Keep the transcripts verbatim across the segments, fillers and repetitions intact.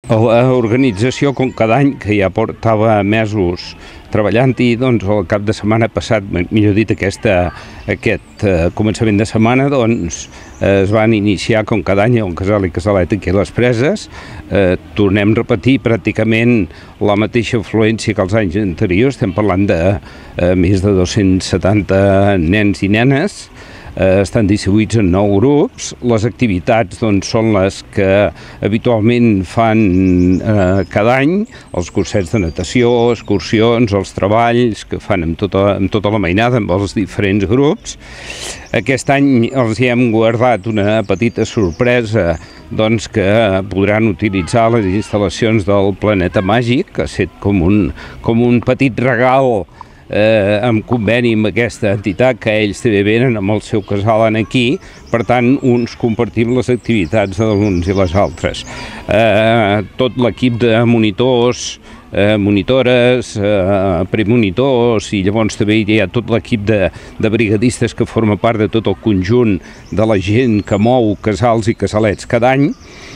L'organització, com cada any, que ja portava mesos treballant-hi, doncs el cap de setmana passat, millor dit aquesta, aquest eh, començament de setmana, doncs eh, es van iniciar com cada any el Casal i Casalet aquí a les Preses. Eh, tornem a repetir pràcticament la mateixa afluència que els anys anteriors, estem parlant de eh, més de dos-cents setanta nens i nenes. Eh, estan distribuïts en nou grups. Les activitats doncs, són les que habitualment fan eh, cada any, els cursets de natació, excursions, els treballs que fan amb tota, amb tota la mainada, amb els diferents grups. Aquest any els hi hem guardat una petita sorpresa doncs, que podran utilitzar les instal·lacions del Planeta Màgic, que ha estat com un, com un petit regal Eh, en conveni amb aquesta entitat, que ells també venen amb el seu casal aquí, per tant uns compartim les activitats dels uns i les altres. Eh, tot l'equip de monitors, eh, monitores, eh, premonitors, i llavors també hi ha tot l'equip de, de brigadistes que forma part de tot el conjunt de la gent que mou casals i casalets cada any,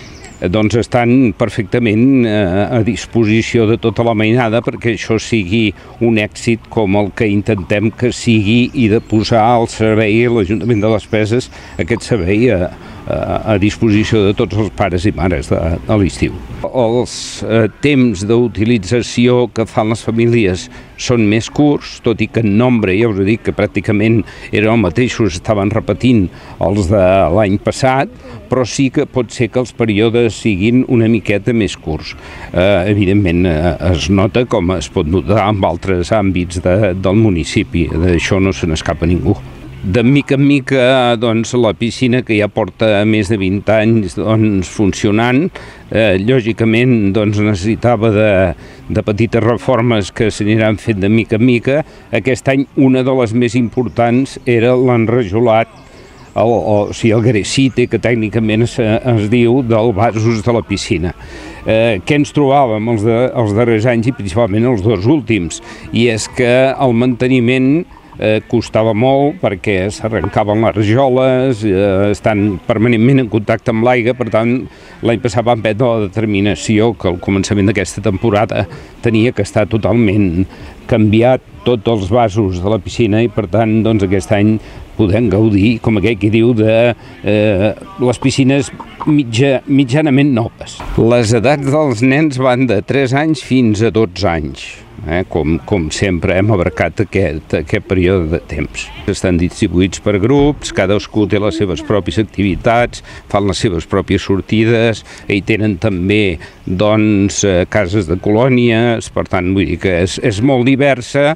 doncs estan perfectament eh, a disposició de tota la mainada perquè això sigui un èxit com el que intentem que sigui i de posar al servei a l'Ajuntament de les Preses aquest servei a, a, a disposició de tots els pares i mares de, de l'estiu. Els eh, temps d'utilització que fan les famílies són més curts, tot i que en nombre, ja us he dit que pràcticament eren els mateixos, estaven repetint els de l'any passat, però sí que pot ser que els períodes siguin una miqueta més curts. Eh, evidentment eh, es nota, com es pot notar en altres àmbits de, del municipi, d'això no se n'escapa ningú. De mica en mica, doncs, la piscina, que ja porta més de vint anys doncs, funcionant, eh, lògicament doncs, necessitava de, de petites reformes que s'aniran fent de mica en mica. Aquest any una de les més importants era l'enrajolat, el, o, o sigui, el gresite, que tècnicament es, es diu, del vasos de la piscina. Eh, què ens trobàvem els, de, els darrers anys i principalment els dos últims? I és que el manteniment Eh, costava molt perquè s'arrencaven les rajoles, eh, estan permanentment en contacte amb l'aigua, per tant l'any passat vam prendre la determinació que al començament d'aquesta temporada tenia que estar totalment canviat tots els vasos de la piscina i per tant doncs, aquest any podem gaudir, com aquell que diu, de eh, les piscines mitja, mitjanament noves. Les edats dels nens van de tres anys fins a dotze anys. Eh, com, com sempre hem abarcat aquest, aquest període de temps. Estan distribuïts per grups, cadascú té les seves pròpies activitats, fan les seves pròpies sortides, i tenen també doncs, cases de colònies, per tant vull dir que és, és molt diversa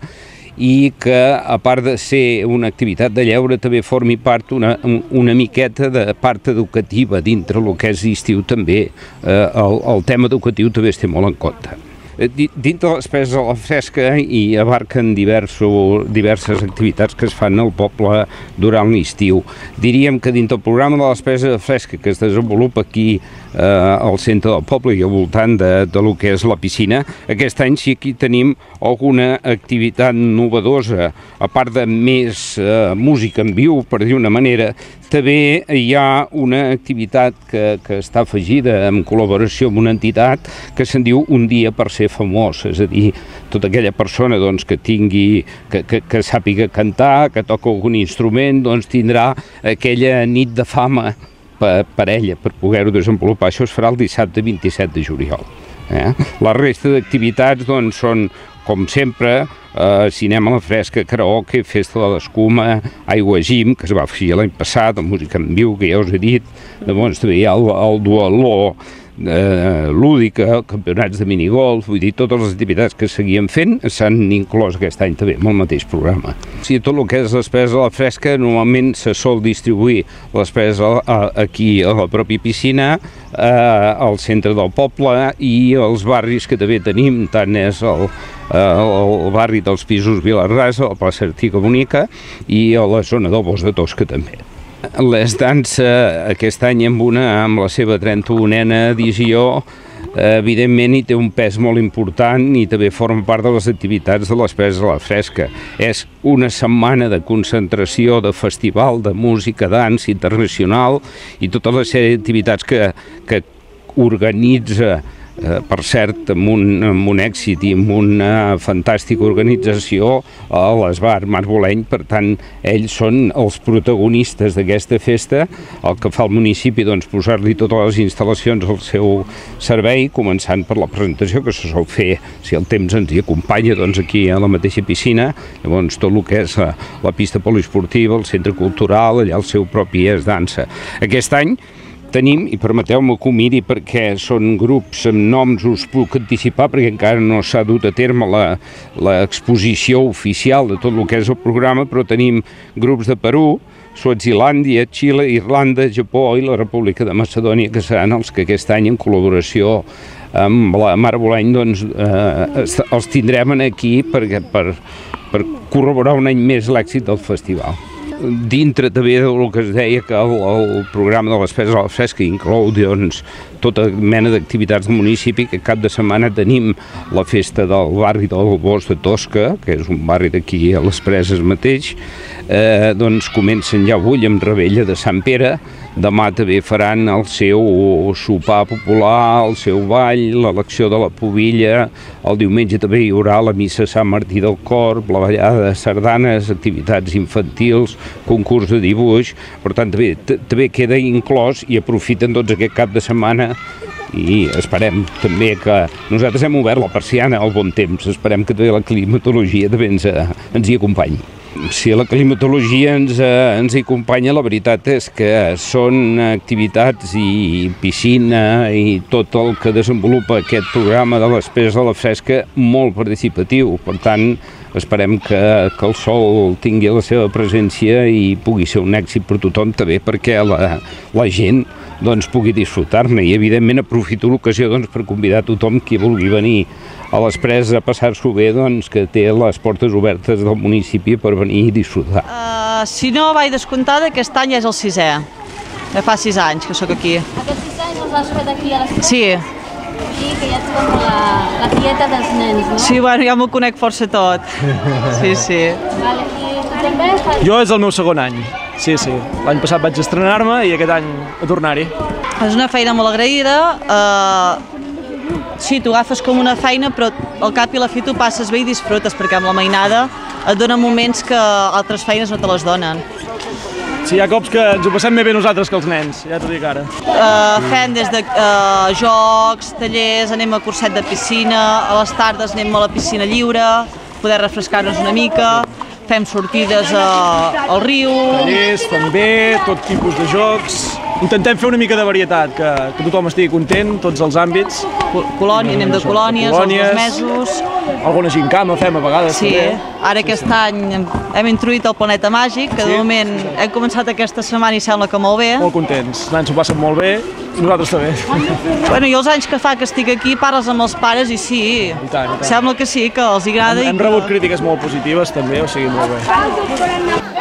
i que a part de ser una activitat de lleure també formi part una, una miqueta de part educativa dintre el que és estiu també. Eh, el, el tema educatiu també es té molt en compte. Dintre les Preses a la Fresca hi abarquen diversos, diverses activitats que es fan al poble durant l'estiu. Diríem que dintre el programa de les Preses a la Fresca que es desenvolupa aquí eh, al centre del poble i al voltant de, de lo que és la piscina, aquest any sí que tenim alguna activitat novedosa, a part de més eh, música en viu, per dir una manera. També hi ha una activitat que, que està afegida en col·laboració amb una entitat que se'n diu Un dia per ser famós, és a dir, tota aquella persona doncs, que tingui, que, que, que sàpiga cantar, que toca algun instrument, doncs tindrà aquella nit de fama per, per ella, per poder-ho desenvolupar. Això es farà el dissabte vint-i-set de juliol. Eh? La resta d'activitats doncs, són, com sempre, eh, cinema a la fresca, karaoke, festa de l'escuma, aigua gim, que es va afegir l'any passat, música en viu, que ja us he dit, llavors també hi ha el, el dualó eh, lúdica, campionats de minigolf, vull dir, totes les activitats que seguien fent s'han inclòs aquest any també amb el mateix programa. Si tot el que és les Preses a la Fresca, normalment se sol distribuir les Preses aquí a la pròpia piscina, eh, al centre del poble i els barris que també tenim, tant és el, el barri dels Pisos Vilarrasa, la plaça Artiga Bonica i a la zona del Bosc de Tosca també. Les dansa aquest any amb, una, amb la seva trenta-unena edició evidentment hi té un pes molt important i també forma part de les activitats de les Preses a la Fresca. És una setmana de concentració, de festival, de música, dansa internacional i tota la sèrie d'activitats que, que organitza eh, per cert, amb un, amb un èxit i amb una fantàstica organització a l'Esbar Marboleny. Per tant, ells són els protagonistes d'aquesta festa. El que fa el municipi, doncs, posar-li totes les instal·lacions al seu servei, començant per la presentació, que se sol fer, si el temps ens hi acompanya, doncs aquí a la mateixa piscina. Llavors, tot el que és la, la pista poliesportiva, el centre cultural, allà el seu propi és dansa. Aquest any tenim, i permeteu-me que ho miri perquè són grups amb noms, us puc anticipar perquè encara no s'ha dut a terme l'exposició oficial de tot el que és el programa, però tenim grups de Perú, Suazilàndia, Xile, Irlanda, Japó i la República de Macedònia, que seran els que aquest any, en col·laboració amb la Marboleny, doncs, eh, els tindrem aquí per, per, per corroborar un any més l'èxit del festival. Dintre també del que es deia que el, el programa de les festes a la fresca inclou, doncs, tota mena d'activitats del municipi, que cap de setmana tenim la festa del barri del Bosc de Tosca, que és un barri d'aquí a les Preses mateix. Eh, doncs comencen ja avui amb Revetlla de Sant Pere, demà també faran el seu sopar popular, el seu ball, l'elecció de la pubilla, el diumenge també hi haurà la missa a Sant Martí del Corb, la ballada de sardanes, activitats infantils, concurs de dibuix. Per tant, també, també queda inclòs i aprofiten tots aquest cap de setmana i esperem també que nosaltres hem obert la persiana al bon temps, esperem que també la climatologia també ens, ens hi acompanyi. Si la climatologia ens, ens hi acompanya, la veritat és que són activitats i piscina i tot el que desenvolupa aquest programa de les Preses a la Fresca molt participatiu. Per tant, esperem que, que el sol tingui la seva presència i pugui ser un èxit per tothom, també perquè la, la gent doncs, pugui disfrutar-ne. I evidentment aprofito l'ocasió doncs, per convidar tothom qui vulgui venir a les Preses a passar-s'ho bé, doncs, que té les portes obertes del municipi per venir i disfrutar. Uh, si no vaig descomptada, aquest any és el sisè. Ja fa sis anys que sóc aquí. Aquests sis anys els has fet aquí a les Preses? Sí. I que ja ets com la, la tieta dels nens, no? Sí, bueno, ja m'ho conec força tot. Sí, sí. Vale. I tu també fas... Jo és el meu segon any, sí, sí. L'any passat vaig estrenar-me i aquest any a tornar-hi. És una feina molt agraïda. Uh, sí, t'ho agafes com una feina, però al cap i a la fi t'ho passes bé i disfrutes, perquè amb la mainada et dona moments que altres feines no te les donen. Sí, hi ha cops que ens ho passem més bé nosaltres que els nens, ja t'ho dic ara. Uh, fem des de uh, jocs, tallers, anem a curset de piscina, a les tardes anem a la piscina lliure, poder refrescar-nos una mica, fem sortides uh, al riu... Tallers, també, tot tipus de jocs... Intentem fer una mica de varietat, que, que tothom estigui content, tots els àmbits. Colònia, anem de colònies, colònies, els dos mesos... Alguna gincama fem a vegades, sí, també. Ara aquest any hem introduït el Planeta Màgic, que de sí. moment hem començat aquesta setmana i sembla que molt bé. Molt contents, els nens s'ho passen molt bé i nosaltres també. Bueno, i els anys que fa que estic aquí parles amb els pares i sí, I tant, i tant. Sembla que sí, que els agrada. Hem, hem i que... rebut crítiques molt positives també, o sigui, molt bé.